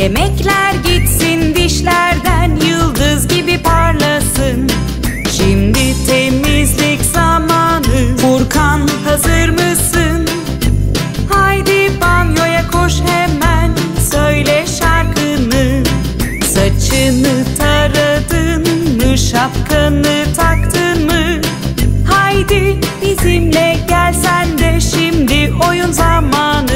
Yemekler gitsin dişlerden, yıldız gibi parlasın. Şimdi temizlik zamanı. Furkan, hazır mısın? Haydi banyoya koş hemen, söyle şarkını. Saçını taradın mı, şapkanı taktın mı? Haydi bizimle gel sen de, şimdi oyun zamanı.